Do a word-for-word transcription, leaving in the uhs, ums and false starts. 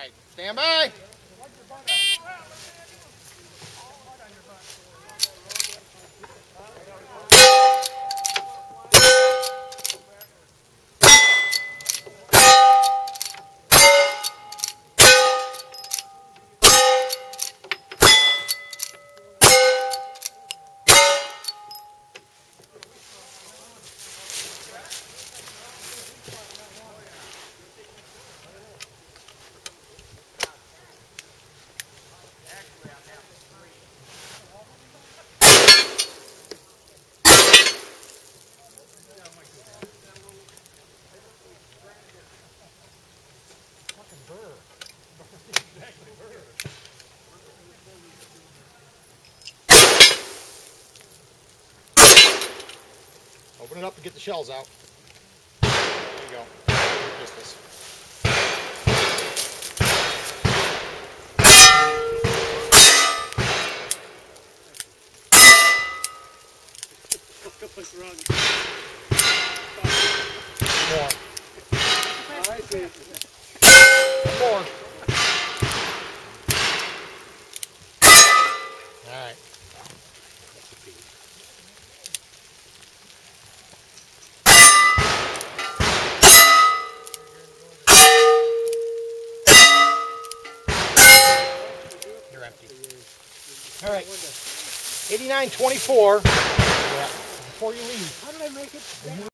right, stand by. Open it up and get the shells out. There you go. Pistols. What's wrong? More. I see. More. All right. You're empty. All right. eighty-nine twenty-four. Yeah. Before you leave. How did I make it?